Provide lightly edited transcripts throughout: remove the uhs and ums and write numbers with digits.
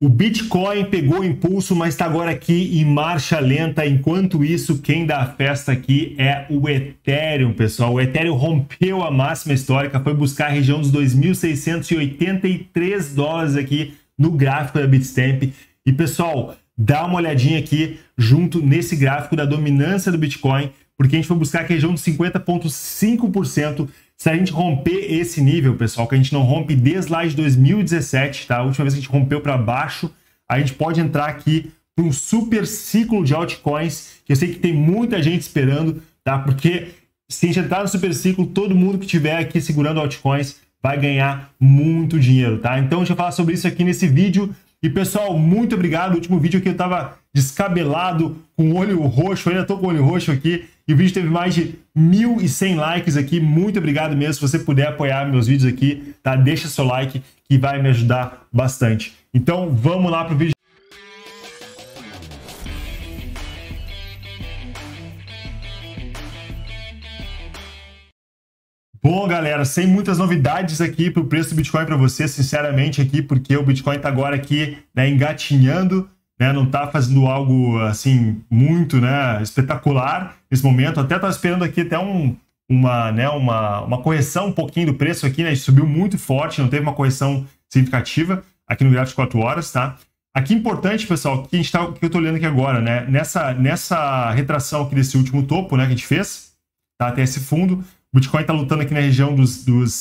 O Bitcoin pegou impulso, mas está agora aqui em marcha lenta. Enquanto isso, quem dá a festa aqui é o Ethereum, pessoal. O Ethereum rompeu a máxima histórica, foi buscar a região dos 2.683 dólares aqui no gráfico da Bitstamp. E, pessoal, dá uma olhadinha aqui junto nesse gráfico da dominância do Bitcoin, porque a gente foi buscar aqui a região dos 50,5%. Se a gente romper esse nível, pessoal, que a gente não rompe desde lá de 2017, tá? A última vez que a gente rompeu para baixo, a gente pode entrar aqui para um super ciclo de altcoins, que eu sei que tem muita gente esperando, tá? Porque se a gente entrar no super ciclo, todo mundo que estiver aqui segurando altcoins vai ganhar muito dinheiro, tá? Então, deixa eu falar sobre isso aqui nesse vídeo. E, pessoal, muito obrigado. O último vídeo aqui eu tava descabelado, com o olho roxo, ainda tô com o olho roxo aqui. E o vídeo teve mais de 1.100 likes aqui. Muito obrigado mesmo. Se você puder apoiar meus vídeos aqui, tá? Deixa seu like que vai me ajudar bastante. Então, vamos lá pro vídeo. Bom, galera, sem muitas novidades aqui para o preço do Bitcoin para você, sinceramente, aqui, porque o Bitcoin está agora aqui, né, engatinhando, né, não está fazendo algo, assim, muito, né, espetacular nesse momento. Até estava esperando aqui até uma correção um pouquinho do preço aqui, né, subiu muito forte, não teve uma correção significativa aqui no gráfico de 4 horas, tá? Aqui importante, pessoal, que eu estou olhando aqui agora, né, nessa retração aqui desse último topo, né, que a gente fez, tá, até esse fundo. O Bitcoin está lutando aqui na região dos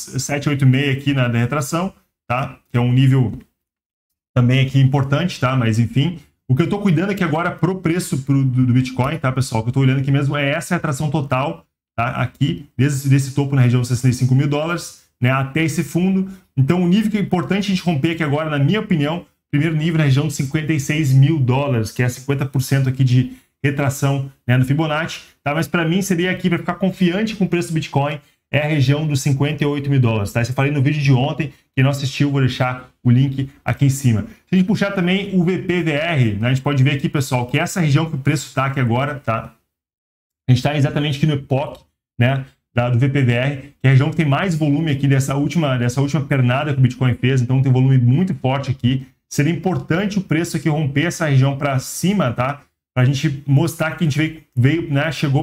786 aqui da retração, tá? Que é um nível também aqui importante, tá? Mas enfim, o que eu estou cuidando aqui agora pro preço do Bitcoin, tá, pessoal? O que eu estou olhando aqui mesmo é essa retração total, tá? Aqui, desse topo na região dos 65 mil dólares, né? Até esse fundo. Então, o nível que é importante a gente romper aqui agora, na minha opinião, primeiro nível na região dos 56 mil dólares, que é 50% aqui de retração, né, no Fibonacci, tá? Mas para mim seria aqui, para ficar confiante com o preço do Bitcoin, é a região dos 58 mil dólares, tá? Isso eu falei no vídeo de ontem, quem não assistiu, vou deixar o link aqui em cima. Se a gente puxar também o VPVR, né, a gente pode ver aqui, pessoal, que essa região que o preço está aqui agora, tá? A gente está exatamente aqui no EPOC, né, do VPVR, que é a região que tem mais volume aqui dessa última pernada que o Bitcoin fez, então tem volume muito forte aqui. Seria importante o preço aqui romper essa região para cima, tá? Para a gente mostrar que a gente veio, né, chegou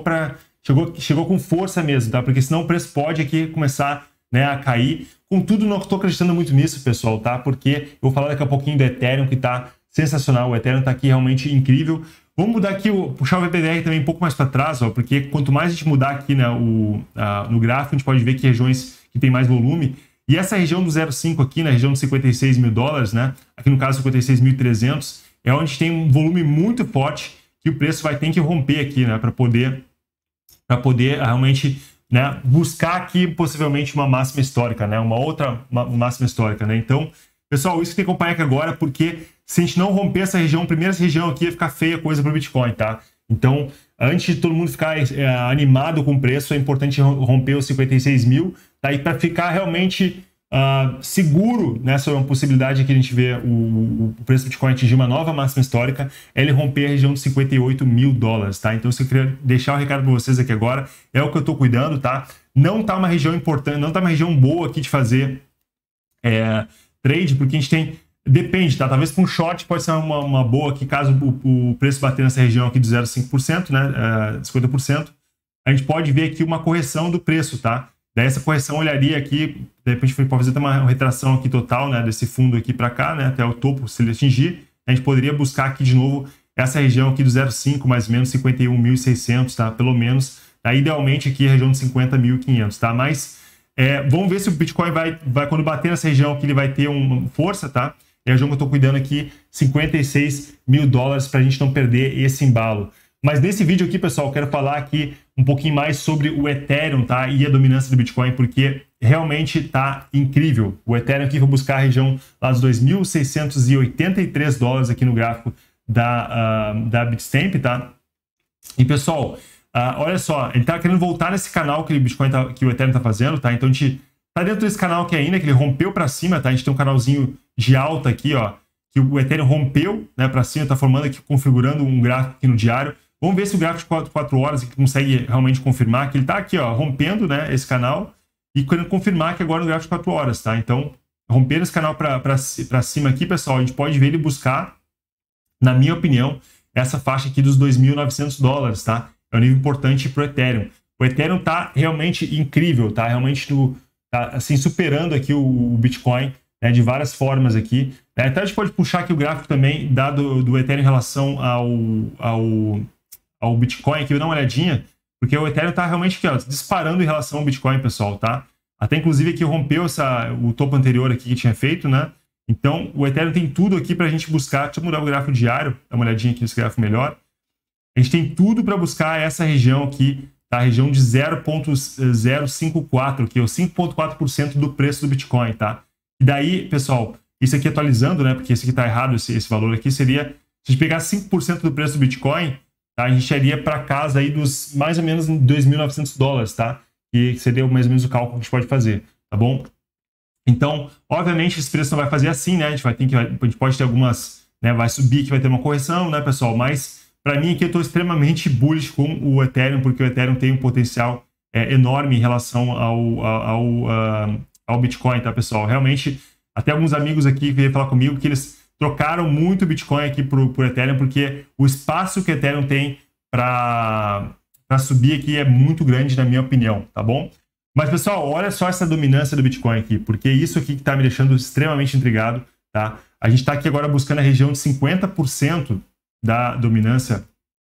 com força mesmo, tá? Porque senão o preço pode aqui começar, né, a cair. Contudo, não estou acreditando muito nisso, pessoal, tá? Porque eu vou falar daqui a pouquinho do Ethereum, que está sensacional. O Ethereum está aqui realmente incrível. Vamos mudar aqui, puxar o VPVR também um pouco mais para trás, ó, porque quanto mais a gente mudar aqui, né, no gráfico, a gente pode ver que regiões que tem mais volume. E essa região do 0,5 aqui, na região dos 56 mil dólares, né? Aqui no caso 56.300, é onde tem um volume muito forte que o preço vai ter que romper aqui, né, para poder realmente, né, buscar aqui possivelmente uma máxima histórica, né, uma máxima histórica, né. Então, pessoal, isso que tem que acompanhar aqui agora, porque se a gente não romper essa região, primeira região aqui, vai ficar feia a coisa para o Bitcoin, tá? Então, antes de todo mundo ficar animado com o preço, é importante romper os 56 mil, tá? E para ficar realmente seguro nessa possibilidade que a gente vê o preço do Bitcoin atingir uma nova máxima histórica, é ele romper a região de 58 mil dólares, tá? Então, se eu queria deixar o recado para vocês aqui agora, é o que eu estou cuidando, tá? Não tá uma região importante, não tá uma região boa aqui de fazer trade, porque a gente tem, depende, tá? Talvez para um short pode ser uma boa aqui, caso o preço bater nessa região aqui de 0,5%, né? 50%, a gente pode ver aqui uma correção do preço, tá? Daí essa correção olharia aqui, de repente pode fazer uma retração aqui total, né, desse fundo aqui para cá, né, até o topo, se ele atingir, a gente poderia buscar aqui de novo essa região aqui do 0,5, mais ou menos 51.600, tá, pelo menos, tá? Idealmente aqui a região de 50.500, tá, mas vamos ver se o Bitcoin vai quando bater nessa região aqui, ele vai ter uma força, tá, é a região que eu estou cuidando aqui, 56 mil dólares, para a gente não perder esse embalo. Mas nesse vídeo aqui, pessoal, eu quero falar aqui um pouquinho mais sobre o Ethereum, tá? E a dominância do Bitcoin, porque realmente tá incrível. O Ethereum aqui, vou buscar a região lá dos 2.683 dólares aqui no gráfico da Bitstamp, tá? E, pessoal, olha só, ele tá querendo voltar nesse canal que o Bitcoin que o Ethereum tá fazendo, tá? Então, a gente tá dentro desse canal aqui ainda, que ele rompeu para cima, tá? A gente tem um canalzinho de alta aqui, ó, que o Ethereum rompeu, né, para cima, tá formando aqui, configurando um gráfico aqui no diário. Vamos ver se o gráfico de 4 horas consegue realmente confirmar que ele está aqui, ó, rompendo, né, esse canal e querendo confirmar que agora no gráfico de 4 horas, tá? Então, romper esse canal para cima aqui, pessoal, a gente pode ver ele buscar, na minha opinião, essa faixa aqui dos $2.900, tá? É um nível importante para o Ethereum. O Ethereum tá realmente incrível, tá? Realmente tá, assim, superando aqui o Bitcoin, né, de várias formas aqui. Então a gente pode puxar aqui o gráfico também do Ethereum em relação ao Bitcoin aqui, vou dar uma olhadinha, porque o Ethereum tá realmente aqui, ó, disparando em relação ao Bitcoin, pessoal, tá? Até inclusive aqui rompeu o topo anterior aqui que tinha feito, né? Então o Ethereum tem tudo aqui para a gente buscar. Deixa eu mudar o gráfico diário, dar uma olhadinha aqui nesse gráfico melhor. A gente tem tudo para buscar essa região aqui, tá? A região de 0.054, que é o 5.4% do preço do Bitcoin, tá? E daí, pessoal, isso aqui atualizando, né? Porque esse aqui tá errado, esse valor aqui seria, se a gente pegar 5% do preço do Bitcoin, tá? A gente iria para casa aí dos mais ou menos $2.900, tá? Que seria mais ou menos o cálculo que a gente pode fazer, tá bom? Então, obviamente, esse preço não vai fazer assim, né? A gente pode ter algumas, né? Vai subir, que vai ter uma correção, né, pessoal? Mas, para mim, aqui eu estou extremamente bullish com o Ethereum, porque o Ethereum tem um potencial enorme em relação ao Bitcoin, tá, pessoal? Realmente, até alguns amigos aqui vieram falar comigo que eles trocaram muito o Bitcoin aqui por Ethereum, porque o espaço que o Ethereum tem para subir aqui é muito grande, na minha opinião, tá bom? Mas, pessoal, olha só essa dominância do Bitcoin aqui, porque isso aqui que está me deixando extremamente intrigado, tá? A gente está aqui agora buscando a região de 50% da dominância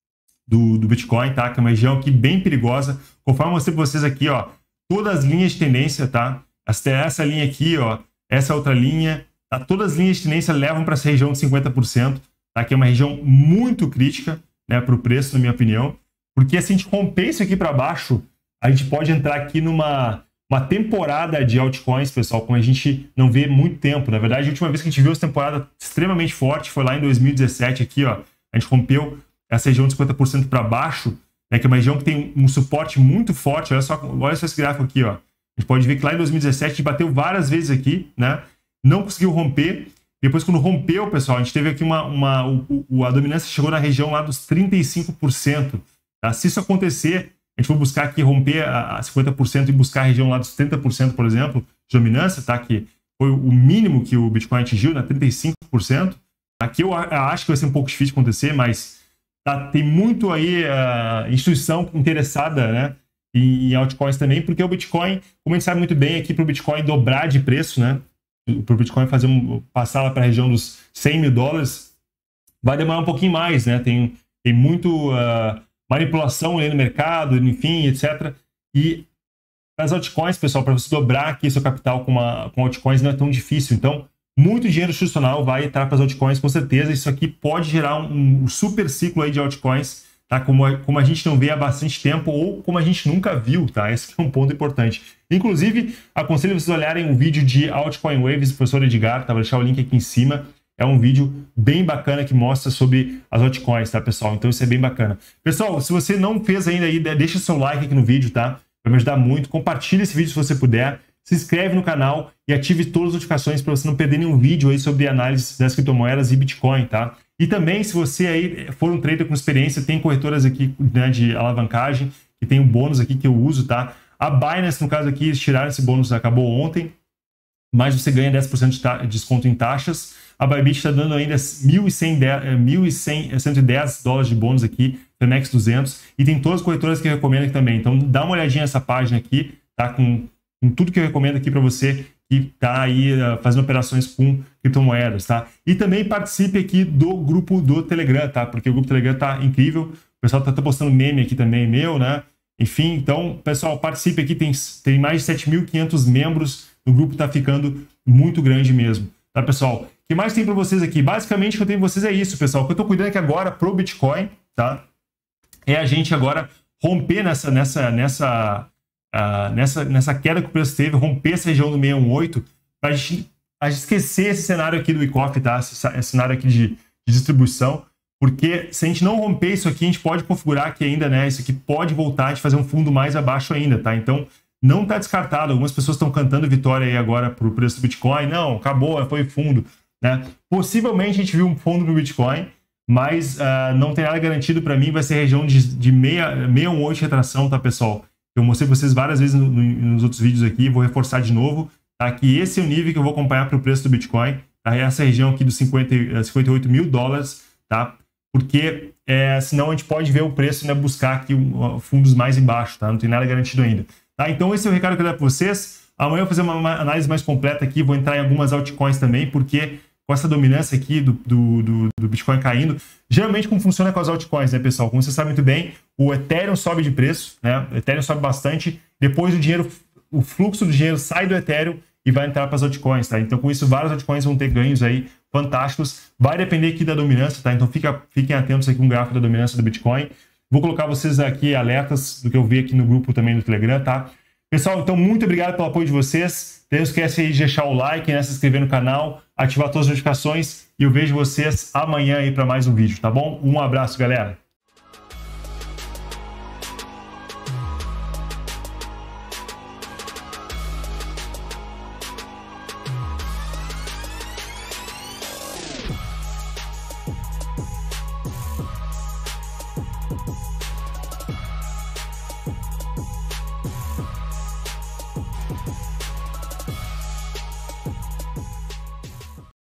do Bitcoin, tá? Que é uma região aqui bem perigosa. Conforme eu mostrei para vocês aqui, ó, todas as linhas de tendência, tá? Essa linha aqui, ó, essa outra linha, tá? Todas as linhas de tendência levam para essa região de 50%, tá? Que é uma região muito crítica, né, para o preço, na minha opinião. Porque se a gente romper isso aqui para baixo, a gente pode entrar aqui numa temporada de altcoins, pessoal, como a gente não vê muito tempo. Na verdade, a última vez que a gente viu essa temporada extremamente forte foi lá em 2017 aqui, ó. A gente rompeu essa região de 50% para baixo, né, que é uma região que tem um suporte muito forte. Olha só esse gráfico aqui, ó. A gente pode ver que lá em 2017 a gente bateu várias vezes aqui, né? Não conseguiu romper. Depois, quando rompeu, pessoal, a gente teve aqui a dominância chegou na região lá dos 35%. Tá? Se isso acontecer, a gente for buscar aqui romper a 50% e buscar a região lá dos 30%, por exemplo, de dominância, tá? Que foi o mínimo que o Bitcoin atingiu, né? 35%. Aqui eu acho que vai ser um pouco difícil de acontecer, mas tá, tem muito aí instituição interessada, né, em altcoins também, porque o Bitcoin, como a gente sabe muito bem aqui, para o Bitcoin dobrar de preço, né, para o Bitcoin passar lá para a região dos $100 mil, vai demorar um pouquinho mais, né? Tem muito manipulação ali no mercado, enfim, etc. E as altcoins, pessoal, para você dobrar aqui seu capital com altcoins não é tão difícil. Então, muito dinheiro institucional vai entrar para as altcoins, com certeza. Isso aqui pode gerar um super ciclo aí de altcoins, tá? Como a gente não vê há bastante tempo ou como a gente nunca viu, tá? Esse é um ponto importante. Inclusive, aconselho vocês olharem um vídeo de Altcoin Waves do professor Edgar, tá? Vou deixar o link aqui em cima. É um vídeo bem bacana que mostra sobre as altcoins, tá, pessoal? Então isso é bem bacana. Pessoal, se você não fez ainda aí, deixa seu like aqui no vídeo, tá? Vai me ajudar muito. Compartilha esse vídeo se você puder. Se inscreve no canal e ative todas as notificações para você não perder nenhum vídeo aí sobre análise das criptomoedas e Bitcoin, tá? E também, se você aí for um trader com experiência, tem corretoras aqui, né, de alavancagem, que tem um bônus aqui que eu uso, tá? A Binance, no caso aqui, eles tiraram esse bônus, acabou ontem, mas você ganha 10% de desconto em taxas. A Bybit está dando ainda $1.110 de bônus aqui, Femex 200, e tem todas as corretoras que eu recomendo aqui também. Então, dá uma olhadinha nessa página aqui, tá? Com tudo que eu recomendo aqui para você que está aí fazendo operações com criptomoedas, tá? E também participe aqui do grupo do Telegram, tá? Porque o grupo do Telegram tá incrível. O pessoal tá postando meme aqui também, meu, né? Enfim, então, pessoal, participe aqui. Tem mais de 7.500 membros. O grupo tá ficando muito grande mesmo, tá, pessoal? O que mais tem para vocês aqui? Basicamente, o que eu tenho para vocês é isso, pessoal. O que eu tô cuidando aqui agora pro Bitcoin, tá? É a gente agora romper nessa queda que o preço teve, romper essa região do 618, para a gente esquecer esse cenário aqui do Wyckoff, tá? Esse cenário aqui de distribuição, porque se a gente não romper isso aqui, a gente pode configurar aqui ainda, né? Isso aqui pode voltar a gente fazer um fundo mais abaixo ainda, tá? Então, não está descartado. Algumas pessoas estão cantando vitória aí agora para o preço do Bitcoin. Não, acabou, foi fundo, né? Possivelmente a gente viu um fundo no Bitcoin, mas não tem nada garantido. Para mim vai ser a região de 618 de retração, tá, pessoal? Eu mostrei para vocês várias vezes nos outros vídeos aqui, vou reforçar de novo. tá? Que esse é o nível que eu vou acompanhar para o preço do Bitcoin, tá? Essa região aqui dos 58 mil dólares, tá? Porque senão a gente pode ver o preço, né, buscar aqui fundos mais embaixo, tá? Não tem nada garantido ainda. Tá? Então esse é o recado que eu dou para vocês. Amanhã eu vou fazer uma análise mais completa aqui, vou entrar em algumas altcoins também, porque com essa dominância aqui do Bitcoin caindo, geralmente como funciona com as altcoins, né, pessoal? Como você sabe muito bem, o Ethereum sobe de preço, né? O Ethereum sobe bastante, depois o fluxo do dinheiro sai do Ethereum e vai entrar para as altcoins, tá? Então com isso várias altcoins vão ter ganhos aí fantásticos. Vai depender aqui da dominância, tá? Então fiquem atentos aqui com o gráfico da dominância do Bitcoin. Vou colocar vocês aqui alertas do que eu vi aqui no grupo também do Telegram, tá? Pessoal, então muito obrigado pelo apoio de vocês. Não esquece aí de deixar o like, né, se inscrever no canal, ativar todas as notificações e eu vejo vocês amanhã aí para mais um vídeo, tá bom? Um abraço, galera!